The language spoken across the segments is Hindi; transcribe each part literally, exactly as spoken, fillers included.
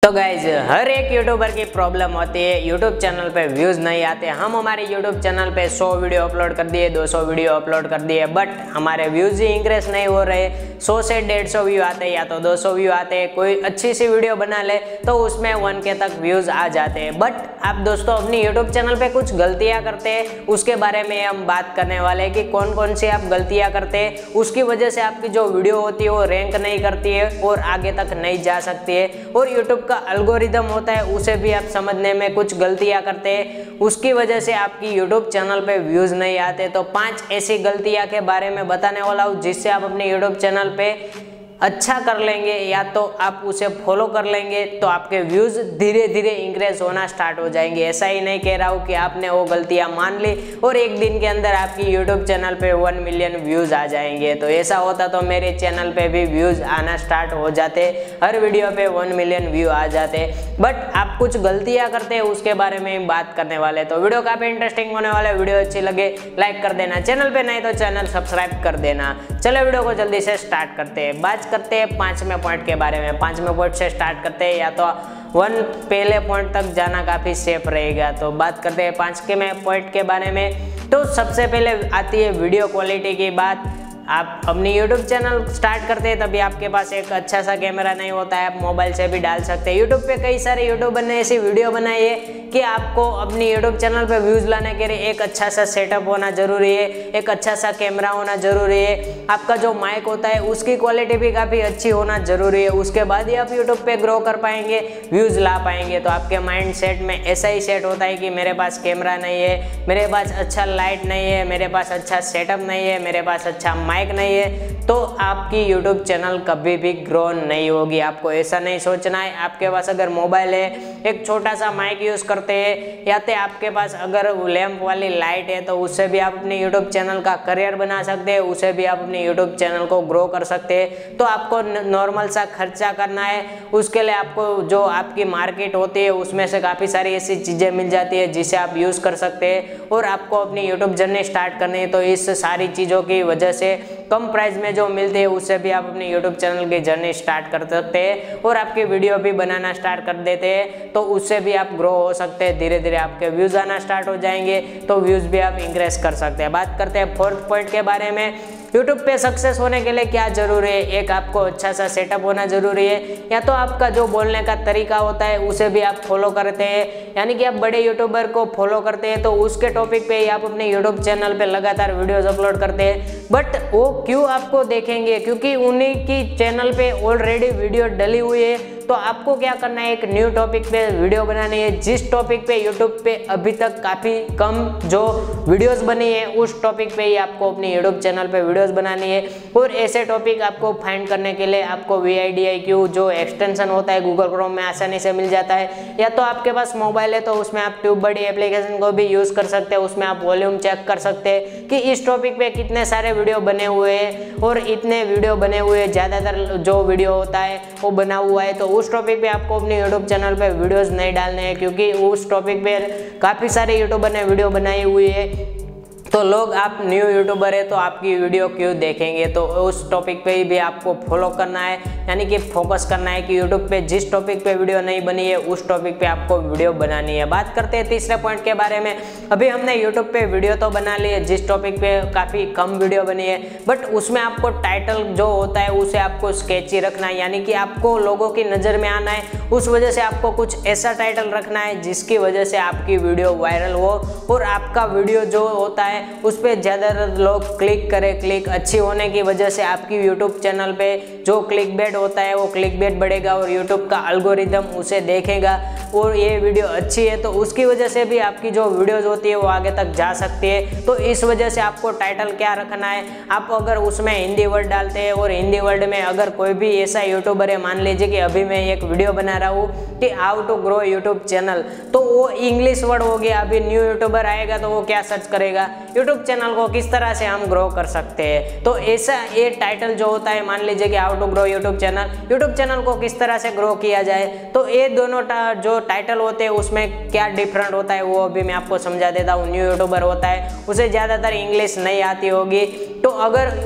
तो गाइज हर एक यूट्यूबर की प्रॉब्लम होती है, यूट्यूब चैनल पे व्यूज़ नहीं आते। हम हमारे यूट्यूब चैनल पे सौ वीडियो अपलोड कर दिए, दो सौ वीडियो अपलोड कर दिए, बट हमारे व्यूज़ ही इंक्रीज नहीं हो रहे। सौ से डेढ़ सौ व्यू आते हैं या तो दो सौ व्यू आते हैं। कोई अच्छी सी वीडियो बना ले तो उसमें वन के तक व्यूज़ आ जाते हैं। बट आप दोस्तों अपनी यूट्यूब चैनल पे कुछ गलतियाँ करते हैं, उसके बारे में हम बात करने वाले हैं कि कौन कौन सी आप गलतियाँ करते हैं, उसकी वजह से आपकी जो वीडियो होती है वो रैंक नहीं करती है और आगे तक नहीं जा सकती है। और यूट्यूब का एल्गोरिदम होता है उसे भी आप समझने में कुछ गलतियां करते हैं, उसकी वजह से आपकी यूट्यूब चैनल पे व्यूज नहीं आते। तो पांच ऐसी गलतियां के बारे में बताने वाला हूं जिससे आप अपने यूट्यूब चैनल पे अच्छा कर लेंगे या तो आप उसे फॉलो कर लेंगे तो आपके व्यूज़ धीरे धीरे इंक्रीज होना स्टार्ट हो जाएंगे। ऐसा ही नहीं कह रहा हूँ कि आपने वो गलतियाँ मान ली और एक दिन के अंदर आपकी यूट्यूब चैनल पे वन मिलियन व्यूज़ आ जाएंगे। तो ऐसा होता तो मेरे चैनल पे भी व्यूज़ आना स्टार्ट हो जाते, हर वीडियो पे वन मिलियन व्यू आ जाते। बट आप कुछ गलतियाँ करते हैं उसके बारे में बात करने वाले। तो वीडियो काफ़ी इंटरेस्टिंग होने वाला है। वीडियो अच्छी लगे लाइक कर देना, चैनल पर नहीं तो चैनल सब्सक्राइब कर देना। चलो वीडियो को जल्दी से स्टार्ट करते हैं। बात करते हैं पांचवें पॉइंट के बारे में। पांचवें पॉइंट से स्टार्ट करते हैं या तो वन पहले पॉइंट तक जाना काफ़ी सेफ रहेगा। तो बात करते हैं पांचवें पॉइंट के बारे में। तो सबसे पहले आती है वीडियो क्वालिटी की बात। आप अपनी यूट्यूब चैनल स्टार्ट करते हैं तभी आपके पास एक अच्छा सा कैमरा नहीं होता है, आप मोबाइल से भी डाल सकते हैं। यूट्यूब पे कई सारे यूट्यूबर ने ऐसी वीडियो बनाई है कि आपको अपनी यूट्यूब चैनल पे व्यूज़ लाने के लिए एक अच्छा सा सेटअप होना जरूरी है, एक अच्छा सा कैमरा होना जरूरी है, आपका जो माइक होता है उसकी क्वालिटी भी काफ़ी अच्छी होना जरूरी है। उसके बाद ही आप यूट्यूब पे ग्रो कर पाएंगे, व्यूज़ ला पाएंगे। तो आपके माइंड सेट में ऐसा ही सेट होता है कि मेरे पास कैमरा नहीं है, मेरे पास अच्छा लाइट नहीं है, मेरे पास अच्छा सेटअप नहीं है, मेरे पास अच्छा माइक नहीं है, तो आपकी यूट्यूब चैनल कभी भी ग्रो नहीं होगी। आपको ऐसा नहीं सोचना है। आपके पास अगर मोबाइल है, एक छोटा सा माइक यूज़ करते हैं या तो आपके पास अगर लैंप वाली लाइट है तो उससे भी आप अपने यूट्यूब चैनल का करियर बना सकते हैं, उसे भी आप अपने यूट्यूब चैनल को ग्रो कर सकते हैं। तो आपको नॉर्मल सा खर्चा करना है, उसके लिए आपको जो आपकी मार्केट होती है उसमें से काफ़ी सारी ऐसी चीज़ें मिल जाती है जिसे आप यूज़ कर सकते हैं और आपको अपनी यूट्यूब जर्नी स्टार्ट करनी है। तो इस सारी चीज़ों की वजह से कम प्राइस में जो मिलते हैं उससे भी आप अपनी यूट्यूब चैनल की जर्नी स्टार्ट कर सकते हैं और आपकी वीडियो भी बनाना स्टार्ट कर देते हैं। तो उससे भी आप ग्रो हो सकते हैं, धीरे धीरे आपके व्यूज़ आना स्टार्ट हो जाएंगे तो व्यूज़ भी आप इंक्रीज कर सकते हैं। बात करते हैं फोर्थ पॉइंट के बारे में। यूट्यूब पे सक्सेस होने के लिए क्या जरूरी है? एक आपको अच्छा सा सेटअप होना जरूरी है या तो आपका जो बोलने का तरीका होता है उसे भी आप फॉलो करते हैं, यानी कि आप बड़े यूट्यूबर को फॉलो करते हैं तो उसके टॉपिक पे ही आप अपने यूट्यूब चैनल पे लगातार वीडियोस अपलोड करते हैं। बट वो क्यों आपको देखेंगे? क्योंकि उन्हीं की चैनल पे ऑलरेडी वीडियो डली हुई है। तो आपको क्या करना है, एक न्यू टॉपिक पे वीडियो बनानी है। जिस टॉपिक पे यूट्यूब पे अभी तक काफ़ी कम जो वीडियोस बनी है उस टॉपिक पे ही आपको अपनी यूट्यूब चैनल पे वीडियोस बनानी है। और ऐसे टॉपिक आपको फाइंड करने के लिए आपको V I D I Q जो एक्सटेंशन होता है गूगल क्रोम में आसानी से मिल जाता है, या तो आपके पास मोबाइल है तो उसमें आप ट्यूबबडी एप्लीकेशन को भी यूज़ कर सकते हैं। उसमें आप वॉल्यूम चेक कर सकते हैं कि इस टॉपिक पे कितने सारे वीडियो बने हुए हैं और इतने वीडियो बने हुए हैं, ज़्यादातर जो वीडियो होता है वो बना हुआ है। तो उस टॉपिक पे आपको अपने यूट्यूब चैनल पे वीडियोस नहीं डालने हैं क्योंकि उस टॉपिक पे काफ़ी सारे यूट्यूबर ने वीडियो बनाई हुई है। तो लोग, आप न्यू यूट्यूबर है तो आपकी वीडियो क्यों देखेंगे? तो उस टॉपिक पे ही भी आपको फॉलो करना है, यानी कि फोकस करना है कि यूट्यूब पे जिस टॉपिक पे वीडियो नहीं बनी है उस टॉपिक पे आपको वीडियो बनानी है। बात करते हैं तीसरे पॉइंट के बारे में। अभी हमने यूट्यूब पे वीडियो तो बना ली है जिस टॉपिक पे काफ़ी कम वीडियो बनी है, बट उसमें आपको टाइटल जो होता है उसे आपको स्केची रखना है, यानी कि आपको लोगों की नज़र में आना है। उस वजह से आपको कुछ ऐसा टाइटल रखना है जिसकी वजह से आपकी वीडियो वायरल हो और आपका वीडियो जो होता है उस पर ज़्यादातर लोग क्लिक करें। क्लिक अच्छी होने की वजह से आपकी यूट्यूब चैनल पे जो क्लिक बेट होता है वो क्लिक बेट बढ़ेगा और यूट्यूब का एल्गोरिदम उसे देखेगा और ये वीडियो अच्छी है तो उसकी वजह से भी आपकी जो वीडियोस होती है वो आगे तक जा सकती है। तो इस वजह से आपको टाइटल क्या रखना है, आप अगर उसमें हिंदी वर्ड डालते हैं और हिंदी वर्ड में अगर कोई भी ऐसा यूट्यूबर है, मान लीजिए कि अभी मैं एक वीडियो बना रहा हूँ कि how to grow YouTube channel, तो वो इंग्लिश वर्ड हो गया। अभी न्यू यूट्यूबर आएगा तो वो क्या सर्च करेगा, यूट्यूब चैनल को किस तरह से हम ग्रो कर सकते हैं। तो ऐसा ये टाइटल जो होता है, मान लीजिए कि how to grow YouTube channel, YouTube channel को किस तरह से ग्रो किया जाए, तो ये दोनों जो टाइटल होते हैं उसमें क्या डिफरेंट होता है वो अभी मैं आपको समझा देता हूँ। न्यू यूट्यूबर होता है उसे ज़्यादातर इंग्लिश नहीं आती होगी, तो अगर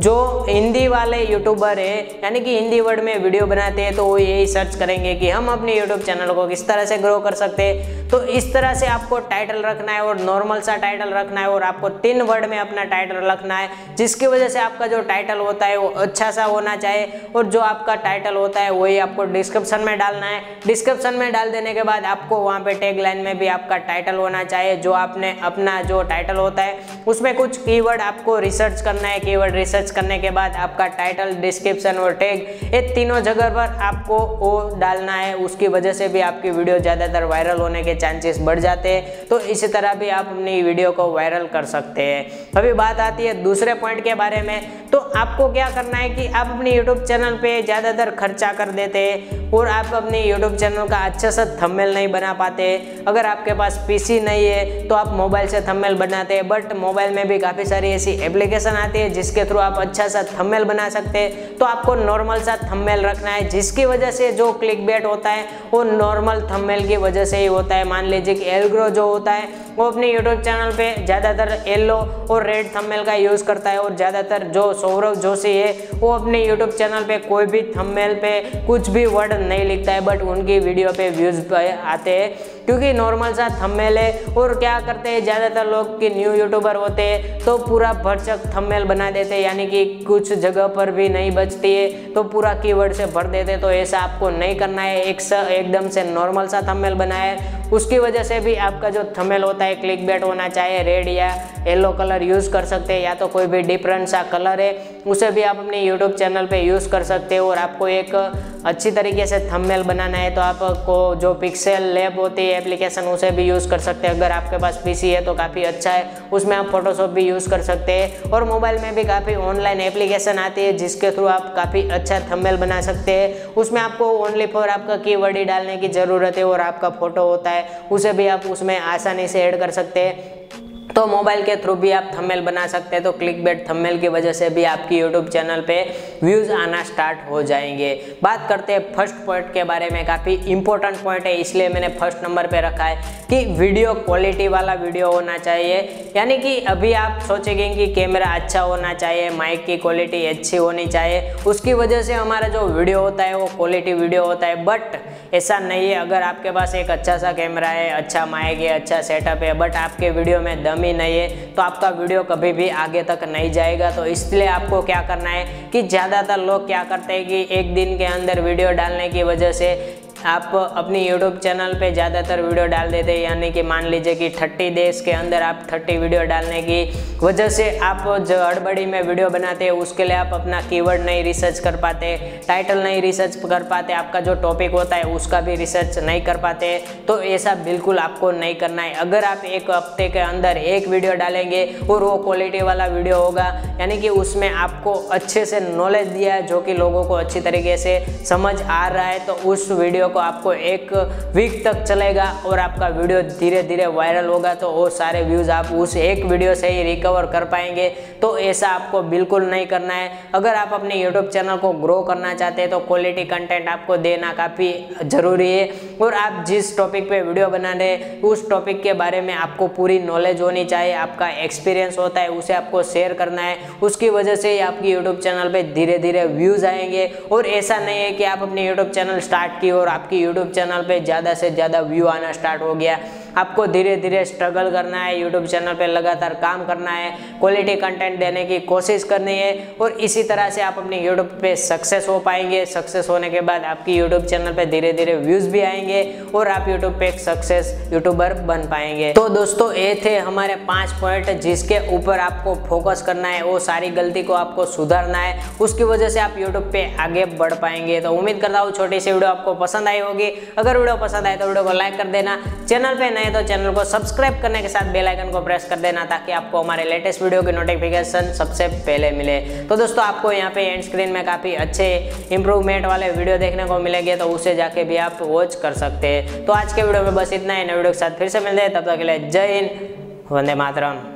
जो हिंदी वाले यूट्यूबर है यानी कि हिंदी वर्ड में वीडियो बनाते हैं तो वो यही सर्च करेंगे कि हम अपने यूट्यूब चैनल को किस तरह से ग्रो कर सकते हैं। तो इस तरह से आपको टाइटल रखना है और नॉर्मल सा टाइटल रखना है और आपको तीन वर्ड में अपना टाइटल रखना है, जिसकी वजह से आपका जो टाइटल होता है वो अच्छा सा होना चाहिए और जो आपका टाइटल होता है वही आपको डिस्क्रिप्शन में डालना है। डिस्क्रिप्शन में डाल देने के बाद आपको वहाँ पे टैग लाइन में भी आपका टाइटल होना चाहिए। जो आपने अपना जो टाइटल होता है उसमें कुछ कीवर्ड आपको रिसर्च करना है। कीवर्ड रिसर्च करने के बाद आपका टाइटल, डिस्क्रिप्शन और टैग ये तीनों जगह पर आपको वो डालना है। उसकी वजह से भी आपकी वीडियो ज़्यादातर वायरल होने के चांसेस बढ़ जाते हैं। तो इसी तरह भी आप अपनी वीडियो को वायरल कर सकते हैं। अभी बात आती है दूसरे पॉइंट के बारे में। तो आपको क्या करना है कि आप अपनी यूट्यूब चैनल पे ज़्यादातर खर्चा कर देते हैं और आप अपने यूट्यूब चैनल का अच्छा सा थंबनेल नहीं बना पाते। अगर आपके पास पीसी नहीं है तो आप मोबाइल से थंबनेल बनाते हैं, बट मोबाइल में भी काफ़ी सारी ऐसी एप्लीकेशन आती है जिसके थ्रू आप अच्छा सा थंबनेल बना सकते हैं। तो आपको नॉर्मल सा थंबनेल रखना है, जिसकी वजह से जो क्लिकबेट होता है वो नॉर्मल थंबनेल की वजह से ही होता है। मान लीजिए कि एल्ग्रो जो होता है वो अपने यूट्यूब चैनल पे ज़्यादातर येलो और रेड थंबनेल का यूज़ करता है और ज़्यादातर जो सौरभ जोशी है वो अपने यूट्यूब चैनल पे कोई भी थंबनेल पे कुछ भी वर्ड नहीं लिखता है, बट उनकी वीडियो पे व्यूज़ आते हैं क्योंकि नॉर्मल सा थंबनेल है। और क्या करते हैं ज़्यादातर लोग कि न्यू यूट्यूबर होते हैं तो पूरा भरचक थंबनेल बना देते हैं, यानी कि कुछ जगह पर भी नहीं बचती है तो पूरा कीवर्ड से भर देते। तो ऐसा आपको नहीं करना है, एक सा एकदम से नॉर्मल सा थंबनेल बनाए। उसकी वजह से भी आपका जो थंबनेल होता है क्लिकबेट होना चाहिए। रेड या येलो कलर यूज़ कर सकते हैं या तो कोई भी डिफरेंट सा कलर है उसे भी आप अपने यूट्यूब चैनल पे यूज़ कर सकते हो। और आपको एक अच्छी तरीके से थंबनेल बनाना है तो आपको जो पिक्सेल लैब होती है एप्लीकेशन उसे भी यूज़ कर सकते हैं। अगर आपके पास पीसी है तो काफ़ी अच्छा है, उसमें आप फोटोशॉप भी यूज़ कर सकते हैं। और मोबाइल में भी काफ़ी ऑनलाइन एप्लीकेशन आती है जिसके थ्रू आप काफ़ी अच्छा थंबनेल बना सकते हैं। उसमें आपको ओनली फॉर आपका कीवर्ड ही डालने की ज़रूरत है और आपका फोटो होता है उसे भी आप उसमें आसानी से ऐड कर सकते हैं। तो मोबाइल के थ्रू भी आप थंबनेल बना सकते हैं। तो क्लिकबेट थंबनेल की वजह से भी आपकी यूट्यूब चैनल पे व्यूज़ आना स्टार्ट हो जाएंगे। बात करते हैं फर्स्ट पॉइंट के बारे में। काफ़ी इंपॉर्टेंट पॉइंट है इसलिए मैंने फर्स्ट नंबर पे रखा है कि वीडियो क्वालिटी वाला वीडियो होना चाहिए। यानी कि अभी आप सोचेंगे कि कैमरा अच्छा होना चाहिए, माइक की क्वालिटी अच्छी होनी चाहिए, उसकी वजह से हमारा जो वीडियो होता है वो क्वालिटी वीडियो होता है। बट ऐसा नहीं है। अगर आपके पास एक अच्छा सा कैमरा है, अच्छा माइक है, अच्छा सेटअप है, बट आपके वीडियो में दम ही नहीं है तो आपका वीडियो कभी भी आगे तक नहीं जाएगा। तो इसलिए आपको क्या करना है कि ज़्यादातर लोग क्या करते हैं कि एक दिन के अंदर वीडियो डालने की वजह से आप अपनी यूट्यूब चैनल पे ज़्यादातर वीडियो डाल देते हैं। यानी कि मान लीजिए कि थर्टी डेज के अंदर आप थर्टी वीडियो डालने की वजह से आप जो हड़बड़ी में वीडियो बनाते हैं उसके लिए आप अपना कीवर्ड नहीं रिसर्च कर पाते, टाइटल नहीं रिसर्च कर पाते, आपका जो टॉपिक होता है उसका भी रिसर्च नहीं कर पाते। तो ऐसा बिल्कुल आपको नहीं करना है। अगर आप एक हफ्ते के अंदर एक वीडियो डालेंगे और वो क्वालिटी वाला वीडियो होगा, यानी कि उसमें आपको अच्छे से नॉलेज दिया है जो कि लोगों को अच्छी तरीके से समझ आ रहा है, तो उस वीडियो को आपको एक वीक तक चलेगा और आपका वीडियो धीरे धीरे वायरल होगा। तो वो सारे व्यूज़ आप उस एक वीडियो से ही रिकवर कर पाएंगे। तो ऐसा आपको बिल्कुल नहीं करना है। अगर आप अपने यूट्यूब चैनल को ग्रो करना चाहते हैं तो क्वालिटी कंटेंट आपको देना काफ़ी ज़रूरी है। और आप जिस टॉपिक पे वीडियो बना रहे हैं उस टॉपिक के बारे में आपको पूरी नॉलेज होनी चाहिए, आपका एक्सपीरियंस होता है उसे आपको शेयर करना है। उसकी वजह से ही आपकी यूट्यूब चैनल पे धीरे धीरे व्यूज़ आएंगे। और ऐसा नहीं है कि आप अपने यूट्यूब चैनल स्टार्ट किए और आपकी यूट्यूब चैनल पे ज़्यादा से ज़्यादा व्यू आना स्टार्ट हो गया। आपको धीरे धीरे स्ट्रगल करना है, यूट्यूब चैनल पे लगातार काम करना है, क्वालिटी कंटेंट देने की कोशिश करनी है और इसी तरह से आप अपने यूट्यूब पे सक्सेस हो पाएंगे। सक्सेस होने के बाद आपकी यूट्यूब चैनल पे धीरे धीरे व्यूज़ भी आएंगे और आप यूट्यूब पे एक सक्सेस यूट्यूबर बन पाएंगे। तो दोस्तों ये थे हमारे पाँच पॉइंट जिसके ऊपर आपको फोकस करना है, वो सारी गलती को आपको सुधारना है, उसकी वजह से आप यूट्यूब पे आगे बढ़ पाएंगे। तो उम्मीद करता हूँ छोटी सी वीडियो आपको पसंद आई होगी। अगर वीडियो पसंद आए तो वीडियो को लाइक कर देना, चैनल पे नए तो चैनल को सब्सक्राइब करने के साथ बेल आइकन को प्रेस कर देना ताकि आपको हमारे लेटेस्ट वीडियो की नोटिफिकेशन सबसे पहले मिले। तो दोस्तों आपको यहाँ पे एंड स्क्रीन में काफ़ी अच्छे इंप्रूवमेंट वाले वीडियो देखने को मिलेंगे, तो उसे जाके भी आप वॉच कर सकते हैं। तो आज के वीडियो में बस इतना ही। नए वीडियो के साथ फिर से मिलते हैं, तब तक के लिए जय हिंद, वंदे मातरम।